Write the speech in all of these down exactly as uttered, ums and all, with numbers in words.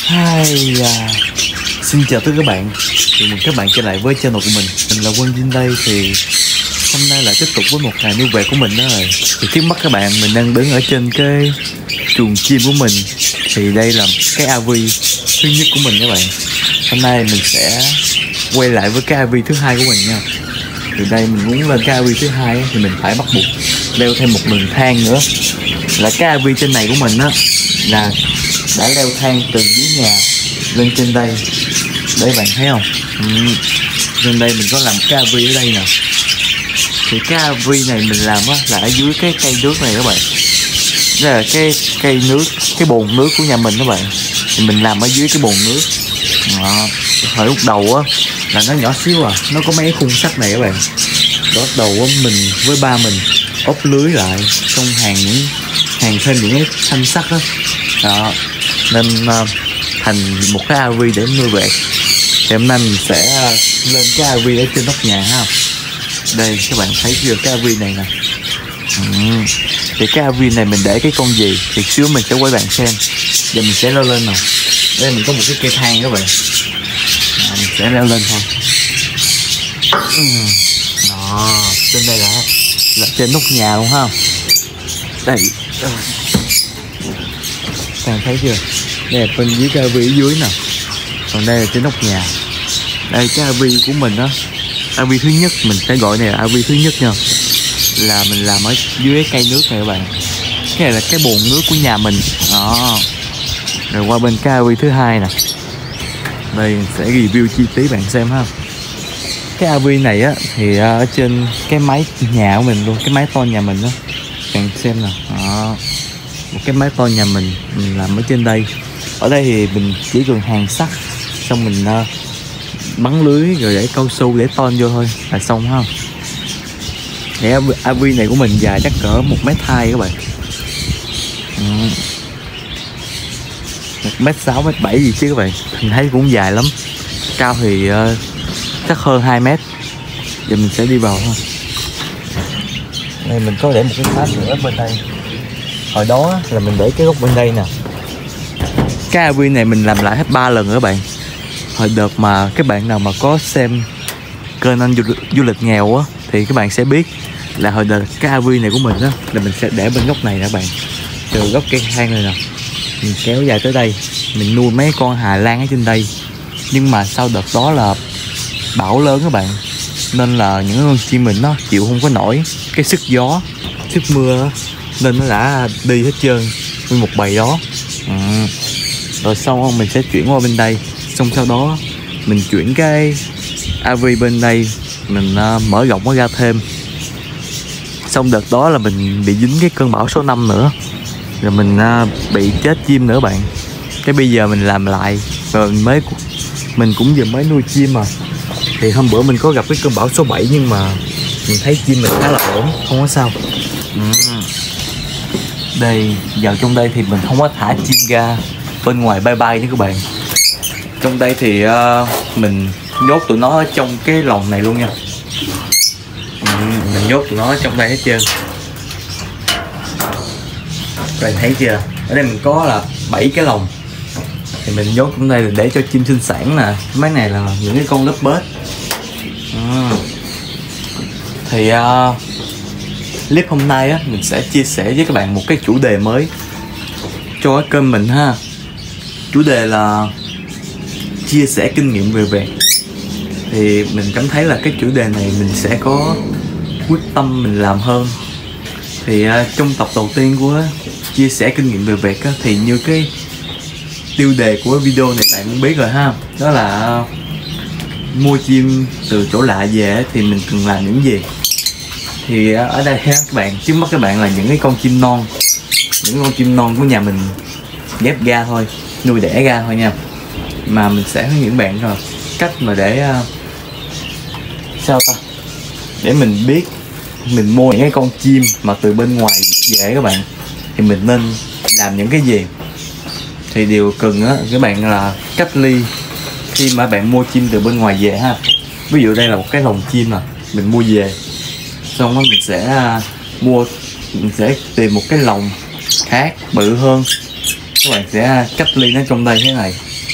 Hi, à, xin chào tất cả các bạn, chào mừng các bạn trở lại với channel của mình. Mình là Quân Vinh đây. Thì hôm nay lại tiếp tục với một ngày nuôi vẹt của mình đó rồi. Thì trước mắt các bạn, mình đang đứng ở trên cái chuồng chim của mình. Thì đây là cái a vê thứ nhất của mình các bạn. Hôm nay mình sẽ quay lại với cái a vê thứ hai của mình nha. Từ đây mình muốn lên cái a vê thứ hai thì mình phải bắt buộc leo thêm một đường thang nữa. Là cái a vê trên này của mình á là đã leo thang từ dưới nhà lên trên đây. Đấy bạn thấy không? Ừ. Trên đây mình có làm cái a vê ở đây nè. Thì cái a vê này mình làm á là ở dưới cái cây nước này các bạn. Đây là cái cây nước, cái bồn nước của nhà mình các bạn. Thì mình làm ở dưới cái bồn nước. Đó. Hồi lúc đầu á là nó nhỏ xíu à, nó có mấy khung sắt này các bạn. Đó, đầu á mình với ba mình ốp lưới lại, xong hàng những hàng thêm những cái thanh sắt đó. Đó nên uh, thành một cái a vê để nuôi vẹt. Thì hôm nay mình sẽ uh, lên cái a vê ở trên nóc nhà ha. Đây các bạn thấy chưa, cái a vê này nè. Ừ. Thì cái a vê này mình để cái con gì thì xíu mình sẽ quay bạn xem. Giờ mình sẽ leo lên nào. Đây mình có một cái cây thang các bạn. Đó, mình sẽ leo lên thôi. Ừ. Đó, trên đây là là trên nóc nhà luôn ha. Đây, các bạn thấy chưa? Đây là bên dưới cái a vê ở dưới nè. Còn đây là trên nóc nhà. Đây cái a vê của mình đó. a vê thứ nhất mình sẽ gọi này là a vê thứ nhất nha. Là mình làm ở dưới cái cây nước này các bạn. Cái này là cái bồn nước của nhà mình. Đó. Rồi qua bên cái a vê thứ hai nè. Đây mình sẽ review chi tiết bạn xem ha. Cái a vê này á thì ở trên cái máy nhà của mình luôn, cái máy to nhà mình đó. Bạn xem nè. Đó. Một cái máy to nhà mình mình làm ở trên đây. Ở đây thì mình chỉ cần hàng sắt, xong mình uh, bắn lưới rồi để cao su để ton vô thôi là xong ha. Cái a vê này của mình dài chắc cỡ một mét hai các bạn. Một mét sáu, mét bảy gì chứ các bạn. Mình thấy cũng dài lắm. Cao thì uh, chắc hơn hai mét. Giờ mình sẽ đi vào thôi. Đây mình có để một cái phát nữa bên đây. Hồi đó là mình để cái gốc bên đây nè. Cái a vê này mình làm lại hết ba lần rồi các bạn. Hồi đợt mà các bạn nào mà có xem kênh anh du, du lịch nghèo á thì các bạn sẽ biết là hồi đợt cái a vê này của mình á là mình sẽ để bên góc này nè các bạn. Từ góc cây thang này nè, mình kéo dài tới đây. Mình nuôi mấy con Hà Lan ở trên đây. Nhưng mà sau đợt đó là bão lớn các bạn, nên là những con chim mình nó chịu không có nổi cái sức gió, sức mưa, nên nó đã đi hết trơn nguyên một bầy đó. Ừ. Rồi sau mình sẽ chuyển qua bên đây. Xong sau đó mình chuyển cái a vê bên đây, mình uh, mở rộng nó ra thêm. Xong đợt đó là mình bị dính cái cơn bão số năm nữa. Rồi mình uh, bị chết chim nữa bạn. Cái bây giờ mình làm lại. Rồi mình mới Mình cũng vừa mới nuôi chim mà. Thì hôm bữa mình có gặp cái cơn bão số bảy, nhưng mà mình thấy chim mình khá là ổn, không có sao. Ừ. Đây, vào trong đây thì mình không có thả chim ra bên ngoài bye bye nha các bạn. Trong đây thì uh, mình nhốt tụi nó ở trong cái lồng này luôn nha. Ừ, mình nhốt tụi nó ở trong đây hết trơn. Các bạn thấy chưa? Ở đây mình có là bảy cái lồng. Thì mình nhốt trong đây là để cho chim sinh sản nè. Mấy này là những cái con lớp bết. Ừ. Thì uh, clip hôm nay á, mình sẽ chia sẻ với các bạn một cái chủ đề mới cho cái kênh mình ha. Chủ đề là chia sẻ kinh nghiệm về vẹt. Thì mình cảm thấy là cái chủ đề này mình sẽ có quyết tâm mình làm hơn. Thì uh, trong tập đầu tiên của chia sẻ kinh nghiệm về vẹt á, thì như cái tiêu đề của video này bạn cũng biết rồi ha. Đó là uh, mua chim từ chỗ lạ về thì mình cần làm những gì. Thì uh, ở đây ha các bạn, trước mắt các bạn là những cái con chim non. Những con chim non của nhà mình ghép ra thôi, nuôi đẻ ra thôi nha. Mà mình sẽ hướng dẫn bạn rồi cách mà để uh, sao ta, để mình biết mình mua những cái con chim mà từ bên ngoài về các bạn thì mình nên làm những cái gì. Thì điều cần á các bạn là cách ly khi mà bạn mua chim từ bên ngoài về ha. Ví dụ đây là một cái lồng chim mà mình mua về, xong đó mình sẽ uh, mua mình sẽ tìm một cái lồng khác bự hơn. Các bạn sẽ cách ly nó trong đây thế này.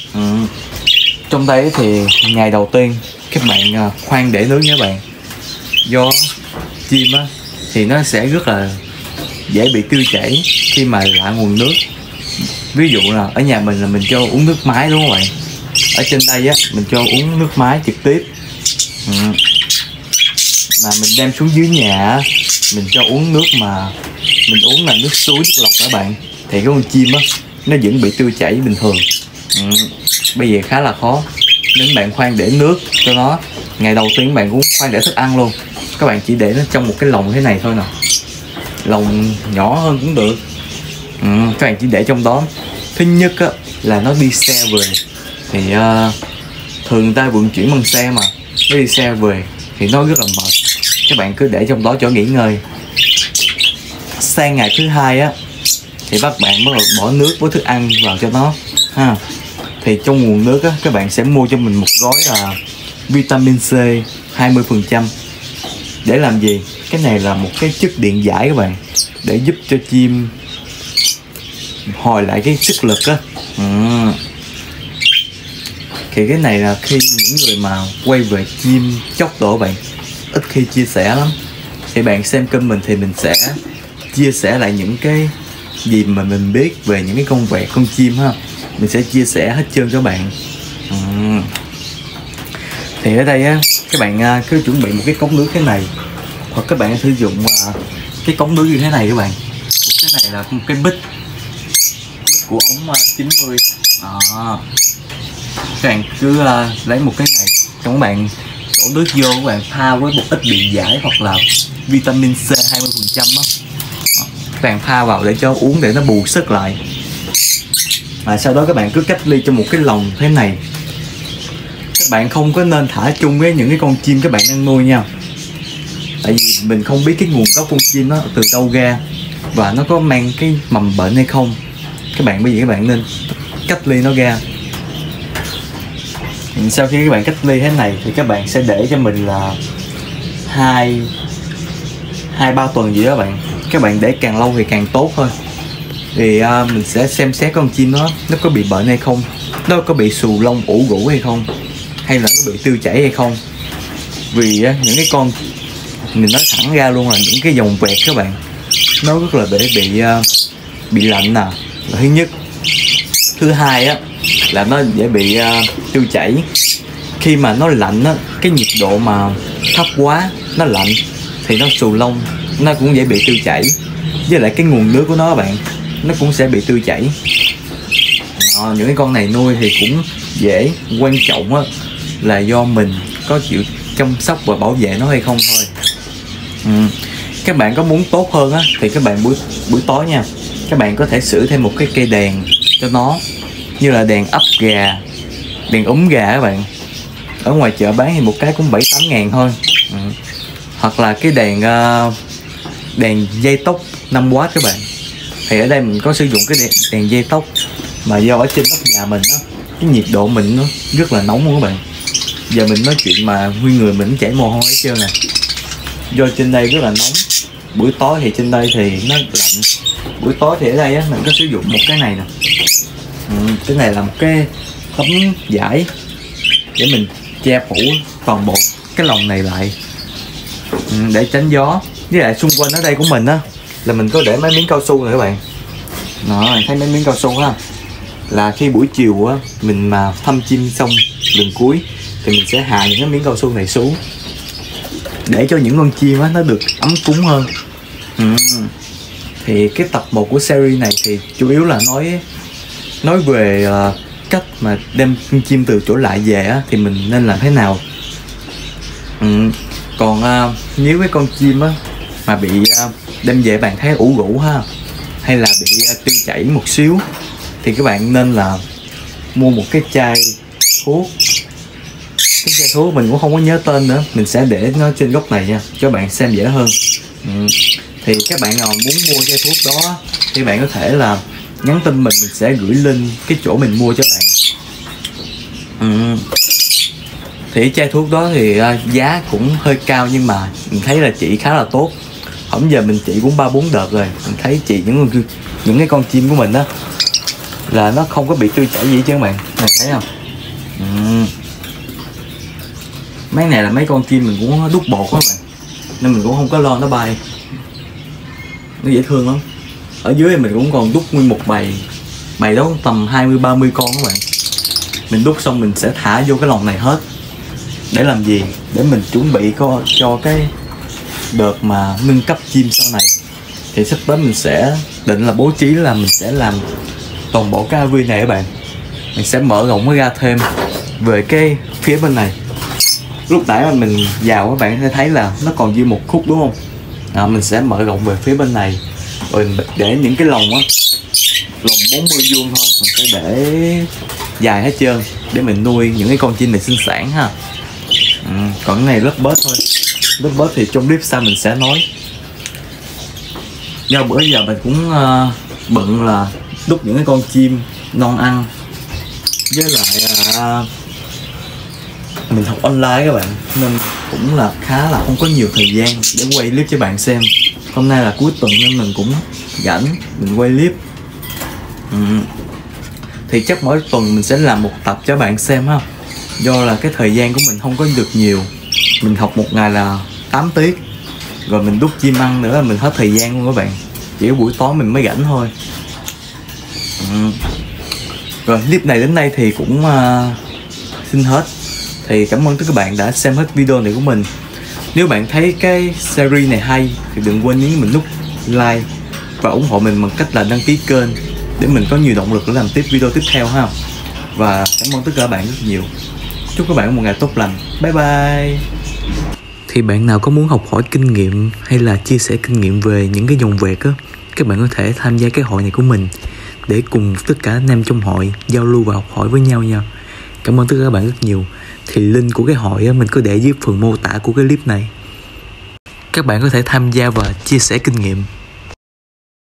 ừ. Trong đây thì ngày đầu tiên các bạn khoan để nước nha các bạn, do chim á thì nó sẽ rất là dễ bị tiêu chảy khi mà lạ nguồn nước. Ví dụ là ở nhà mình là mình cho uống nước máy đúng không bạn, ở trên đây á mình cho uống nước máy trực tiếp. ừ. Mà mình đem xuống dưới nhà mình cho uống nước mà mình uống là nước suối, nước lọc các bạn, thì cái con chim á nó vẫn bị tiêu chảy bình thường. ừ. Bây giờ khá là khó, nên bạn khoan để nước cho nó. Ngày đầu tiên bạn cũng khoan để thức ăn luôn, các bạn chỉ để nó trong một cái lồng thế này thôi nè, lồng nhỏ hơn cũng được. ừ. Các bạn chỉ để trong đó. Thứ nhất á là nó đi xe về thì uh, thường người ta vận chuyển bằng xe mà, nó đi xe về thì nó rất là mệt, các bạn cứ để trong đó cho nghỉ ngơi. Sang ngày thứ hai á thì các bạn bắt đầu bỏ nước với thức ăn vào cho nó ha. Thì trong nguồn nước á các bạn sẽ mua cho mình một gói là vitamin C hai mươi phần trăm. Để làm gì? Cái này là một cái chất điện giải các bạn, để giúp cho chim hồi lại cái sức lực á. ừ. Thì cái này là khi những người mà quay về chim chóc độ bạn ít khi chia sẻ lắm. Thì bạn xem kênh mình thì mình sẽ chia sẻ lại những cái gì mà mình biết về những cái con vẹt, con chim ha, mình sẽ chia sẻ hết trơn cho bạn. ừ. Thì ở đây á các bạn cứ chuẩn bị một cái cốc nước thế này, hoặc các bạn sử dụng cái cốc nước như thế này các bạn. Cái này là một cái bích bích của ống chín mươi. Đó. Các bạn cứ lấy một cái này, xong các bạn đổ nước vô, các bạn pha với một ít điện giải hoặc là vitamin C hai mươi phần trăm á. Các bạn pha vào để cho uống để nó bù sức lại. Và sau đó các bạn cứ cách ly trong một cái lồng thế này. Các bạn không có nên thả chung với những cái con chim các bạn đang nuôi nha, tại vì mình không biết cái nguồn gốc con chim nó từ đâu ra và nó có mang cái mầm bệnh hay không. Các bạn bây giờ các bạn nên cách ly nó ra. Sau khi các bạn cách ly thế này thì các bạn sẽ để cho mình là hai hai ba tuần gì đó bạn. Các bạn để càng lâu thì càng tốt thôi. Thì uh, mình sẽ xem xét con chim nó nó có bị bệnh hay không, nó có bị xù lông ủ rũ hay không, hay là nó bị tiêu chảy hay không. Vì uh, những cái con mình nói thẳng ra luôn là những cái dòng vẹt các bạn, nó rất là dễ bị uh, bị lạnh nè, là thứ nhất. Thứ hai á là nó dễ bị uh, tiêu chảy. Khi mà nó lạnh á, cái nhiệt độ mà thấp quá, nó lạnh thì nó xù lông, nó cũng dễ bị tiêu chảy. Với lại cái nguồn nước của nó bạn, nó cũng sẽ bị tiêu chảy. à, Những cái con này nuôi thì cũng dễ. Quan trọng á là do mình có chịu chăm sóc và bảo vệ nó hay không thôi. ừ. Các bạn có muốn tốt hơn á thì các bạn buổi buổi tối nha, các bạn có thể sửa thêm một cái cây đèn cho nó, như là đèn ấp gà, đèn úng gà các bạn. Ở ngoài chợ bán thì một cái cũng bảy tám ngàn thôi. ừ. Hoặc là cái đèn uh, đèn dây tóc năm oát các bạn. Thì ở đây mình có sử dụng cái đèn, đèn dây tóc, mà do ở trên nóc nhà mình á, cái nhiệt độ mình nó rất là nóng luôn các bạn. Giờ mình nói chuyện mà nguyên người mình chảy mồ hôi hết trơn nè, do trên đây rất là nóng. Buổi tối thì trên đây thì nó lạnh. Buổi tối thì ở đây á mình có sử dụng một cái này nè. ừ, Cái này là một cái tấm vải để mình che phủ toàn bộ cái lồng này lại, ừ, để tránh gió. Với lại xung quanh ở đây của mình á là mình có để mấy miếng cao su này các bạn. Đó, thấy mấy miếng cao su ha, là khi buổi chiều á mình mà thăm chim xong lần cuối thì mình sẽ hạ những cái miếng cao su này xuống để cho những con chim á nó được ấm cúng hơn. ừ. Thì cái tập một của series này thì chủ yếu là nói nói về uh, cách mà đem con chim từ chỗ lạ về á thì mình nên làm thế nào. ừ. Còn uh, nếu với con chim á mà bị uh, đem về bạn thấy ủ rũ ha, hay là bị uh, tiêu chảy một xíu, thì các bạn nên là mua một cái chai thuốc. Cái chai thuốc mình cũng không có nhớ tên nữa, mình sẽ để nó trên góc này nha cho bạn xem dễ hơn. ừ. Thì các bạn nào muốn mua chai thuốc đó thì bạn có thể là nhắn tin mình, mình sẽ gửi link cái chỗ mình mua cho bạn. ừ. Thì cái chai thuốc đó thì uh, giá cũng hơi cao, nhưng mà mình thấy là chị khá là tốt. Hôm giờ mình trị cũng ba bốn đợt rồi, mình thấy chị những những cái con chim của mình đó là nó không có bị trôi chảy gì chứ các bạn. Này thấy không? Uhm. Mấy này là mấy con chim mình cũng đút bột đó các bạn, nên mình cũng không có lo nó bay, nó dễ thương lắm. Ở dưới mình cũng còn đút nguyên một bầy, bầy đó tầm hai mươi ba mươi con các bạn. Mình đút xong mình sẽ thả vô cái lồng này hết. Để làm gì? Để mình chuẩn bị có cho cái đợt mà nâng cấp chim sau này. Thì sắp tới mình sẽ định là bố trí là mình sẽ làm toàn bộ cái aviary này các bạn. Mình sẽ mở rộng nó ra thêm về cái phía bên này. Lúc nãy mà mình vào các bạn sẽ thấy là nó còn dư một khúc đúng không? À, mình sẽ mở rộng về phía bên này. Rồi để những cái lồng á, lồng bốn mươi vuông thôi, mình sẽ để dài hết trơn để mình nuôi những cái con chim này sinh sản ha. Ừ, còn cái này lớp bớt thôi. Lớp bớt thì trong clip sau mình sẽ nói. Do bữa giờ mình cũng uh, bận là đút những cái con chim non ăn, với lại uh, mình học online các bạn, nên cũng là khá là không có nhiều thời gian để quay clip cho bạn xem. Hôm nay là cuối tuần nên mình cũng rảnh mình quay clip. Ừ. Thì chắc mỗi tuần mình sẽ làm một tập cho bạn xem ha. Do là cái thời gian của mình không có được nhiều. Mình học một ngày là tám tiết, rồi mình đút chim ăn nữa là mình hết thời gian luôn các bạn. Chỉ có buổi tối mình mới rảnh thôi. Ừ. Rồi clip này đến đây thì cũng uh, xin hết. Thì cảm ơn tất cả các bạn đã xem hết video này của mình. Nếu bạn thấy cái series này hay thì đừng quên nhấn mình nút like và ủng hộ mình bằng cách là đăng ký kênh để mình có nhiều động lực để làm tiếp video tiếp theo ha. Và cảm ơn tất cả các bạn rất nhiều. Chúc các bạn có một ngày tốt lành. Bye bye. Thì bạn nào có muốn học hỏi kinh nghiệm hay là chia sẻ kinh nghiệm về những cái dòng vẹt á, các bạn có thể tham gia cái hội này của mình để cùng tất cả anh em trong hội giao lưu và học hỏi với nhau nha. Cảm ơn tất cả các bạn rất nhiều. Thì link của cái hội á, mình có để dưới phần mô tả của cái clip này. Các bạn có thể tham gia và chia sẻ kinh nghiệm.